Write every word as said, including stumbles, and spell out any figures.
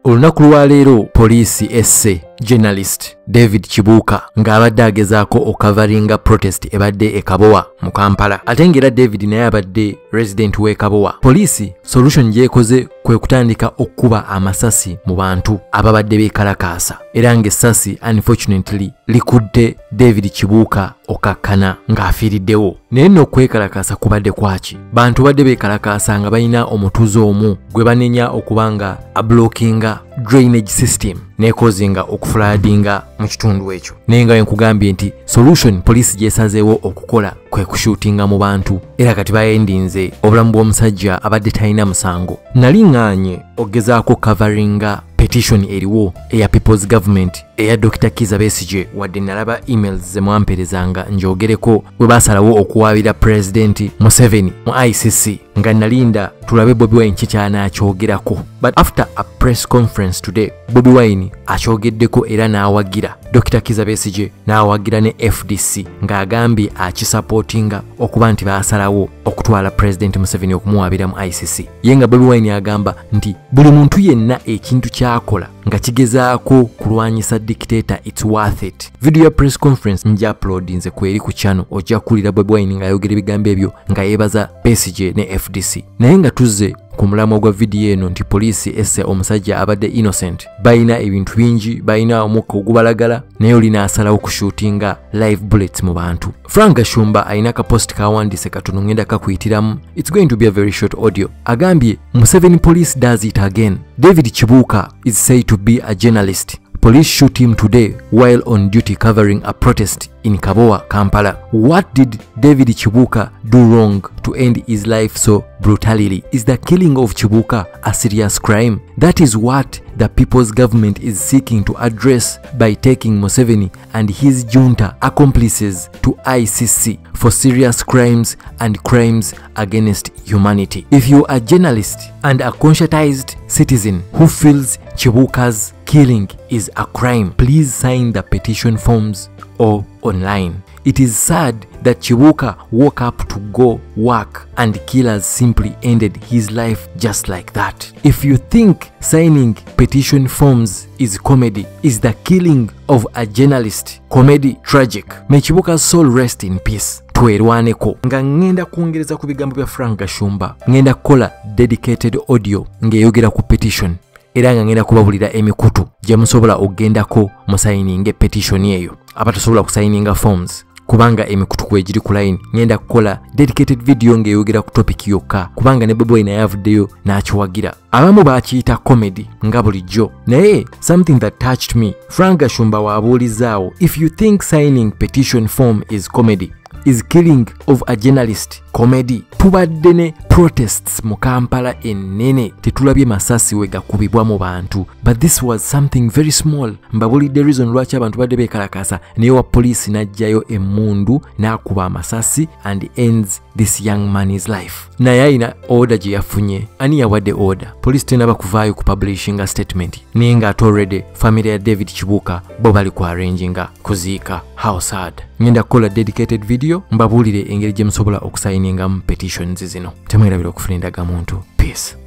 olunaku lwa leero poliisi esse journalist David Kibuuka ng'abadde agezaako okavaringa protest ebadde e Kabowa mu Kampala. Ate ng'era David naye abadde resident w'e Kabowa. Poliisi solution gy'ekoze kwe kutandika okkuba amasasi mu bantu ababadde beekalakaasa, era ng'essasi unfortunately likudde David Kibuuka okakkana ng'afiiriddewo. Naye nno okwekalakaasa kubadde kwaki? Bantu badde beekalakaasa nga balina omutuuze omu gwe banenya okuba nga ablockinga drainage system nekozinga okufulaadinga mu kitundu ekyo. Naye nga nkugambye nti solution poliisi gyesazeewo okukola kwe kushuutinga mu bantu, era kati bayendinze obulamu bw'omusajja abadde talina musango. Nali ŋŋaanye ogezaako coveringa petition eriwo eya People's Government eya Doctor Kizza Besigye, wadde nalaba emails ze mwamperezanga njogereko bwe basalawo okuwaabira President Museveni mu I C C nga nalinda tulabe Bobi Wine kikyana akyogerako. But after a press conference today, Bobi Wine akyogeddeko era n'awagira Doctor Kizza Besigye n'awagira ne F D C ng'agambye akisupportinga okuba nti baasalawo okutwala President Museveni okumuwaabira mu I C C. Ye nga Bobi Wine agamba nti buli muntu yenna ekintu kyakola nga kigezaako kulwanyisa dictator, it's worth it. Video ya press conference nja uploadinze kweri ku channel, ojja kulira Bobi Wine nga ayogera ebigambo ebyo nga yeebaza Besigye ne F D C. Naye nga tuzze ku mulamwa gwa video eno nti poliisi esse omusajja abadde innocent, bayina ebintu bingi, bayina omukka ogubalagala, naye olina asalawo kushuutinga live bullets mu bantu. Frank Gashumba ayina ka post kawandiise katono ngenda kakuyitiramu. It's going to be a very short audio. Agambye Museveni police does it again. David Kibuuka is said to be a journalist. Police shoot him today while on duty covering a protest in Kabowa, Kampala. What did David Kibuuka do wrong to end his life so brutally? Is the killing of Kibuuka a serious crime? That is what the People's Government is seeking to address by taking Museveni and his junta accomplices to I C C for serious crimes and crimes against humanity. If you are a journalist and a conscientized citizen who feels Kibuuka's killing is a crime, please sign the petition forms or online. It is sad that Kibuuka woke up to go work and killers simply ended his life just like that. If you think signing petition forms is comedy, is the killing of a journalist comedy tragic? May Kibuuka's soul rest in peace. Twerwaneko nga ngenda kuongereza ku bigambo bya Frank Gashumba, ngenda kukola dedicated audio ngeyogera ku petition, era nga ngenda kubabulira emikutu gye musobola ogendako mu signing petition eyo abatasobola ku signing forms, kubanga emikutu kwe giri ku line. Ngenda kukola dedicated video ngeyogera ku topic yokka, kubanga ne Bobi Wine yavuddeyo n'akiwagira. Abamu bakiyita comedy nga bulijjo, naye something that touched me, Frank Gashumba waabuulizaawo, if you think signing petition form is comedy, is killing of a journalist comedy? Tubadde ne protests mu Kampala ennene tetulabye masasi we gakubibwa mu bantu, but this was something very small. Mbabulidde reason lwaki abantu badde beekalakaasa, naye wa poliisi n'ajjayo emmundu n'akuba amasasi and ends this young man's life. Naye ayina order gye yafunye. Ani yawadde order? Poliisi tenaba kuvaayo ku publishinga statement, naye nga ate already family ya David Kibuuka bo bali ku arranginga kuziika. How sad. Ngenda kukola dedicated video mbabuulire engeri gye musobola okusayiningamu petitions zino. Temwerabira okufunindaga muntu. Peace.